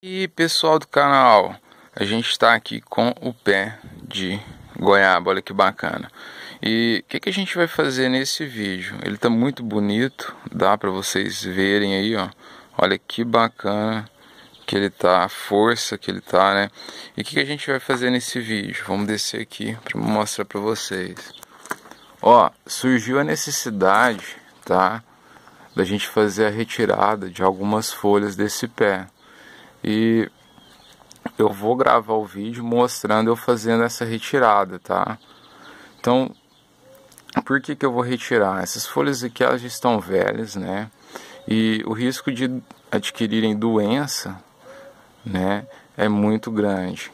E pessoal do canal, a gente está aqui com o pé de goiaba, olha que bacana. E o que a gente vai fazer nesse vídeo? Ele está muito bonito, dá para vocês verem aí, ó. Olha que bacana que ele tá, a força que ele tá, né? E o que a gente vai fazer nesse vídeo? Vamos descer aqui para mostrar para vocês. Ó, surgiu a necessidade, tá? Da gente fazer a retirada de algumas folhas desse pé. E eu vou gravar o vídeo mostrando eu fazendo essa retirada, tá? Então, por que eu vou retirar? Essas folhas aqui, elas já estão velhas, né? E o risco de adquirirem doença, né, é muito grande.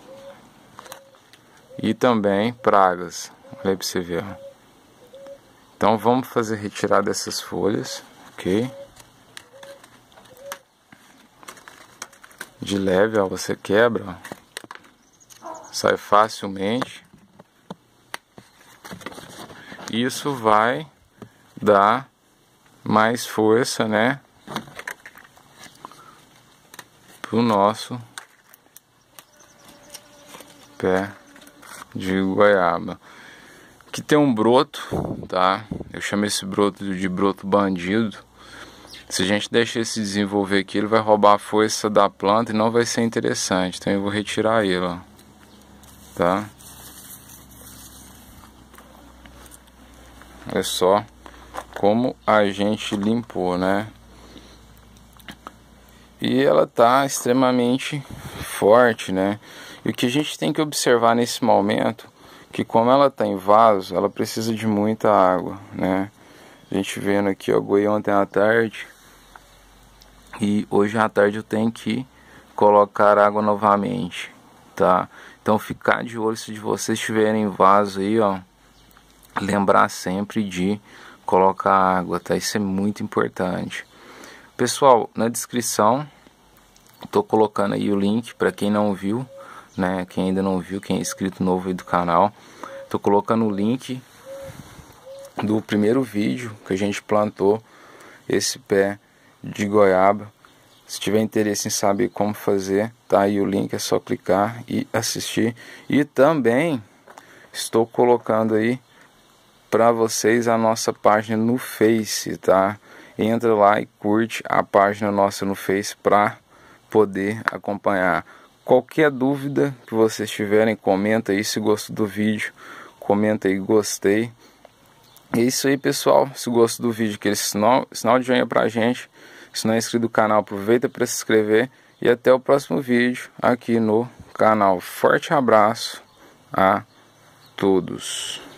E também pragas, olha aí pra você ver, ó. Então vamos fazer retirada dessas folhas, ok? De leve, ó, você quebra, ó. Sai facilmente. Isso vai dar mais força, né, pro nosso pé de goiaba. Aqui tem um broto, tá? Eu chamo esse broto de broto bandido. Se a gente deixar ele se desenvolver aqui, ele vai roubar a força da planta e não vai ser interessante. Então eu vou retirar ele, ó. Tá? Olha só como a gente limpou, né? E ela tá extremamente forte, né? E o que a gente tem que observar nesse momento, que como ela tá em vaso, ela precisa de muita água, né? A gente vendo aqui, ó, goiei ontem à tarde. E hoje à tarde eu tenho que colocar água novamente, tá? Então ficar de olho se vocês tiverem vaso aí, ó. Lembrar sempre de colocar água, tá? Isso é muito importante. Pessoal, na descrição tô colocando aí o link para quem não viu, né? Quem ainda não viu, quem é inscrito novo aí do canal. Tô colocando o link do primeiro vídeo que a gente plantou esse pé de goiaba. Se tiver interesse em saber como fazer, tá aí o link, é só clicar e assistir. E também estou colocando aí para vocês a nossa página no Face, tá? Entra lá e curte a página nossa no Face para poder acompanhar. Qualquer dúvida que vocês tiverem, comenta aí. Se gostou do vídeo, comenta aí gostei. É isso aí, pessoal. Se gostou do vídeo, aquele sinal de joinha pra gente. Se não é inscrito no canal, aproveita para se inscrever. E até o próximo vídeo aqui no canal. Forte abraço a todos.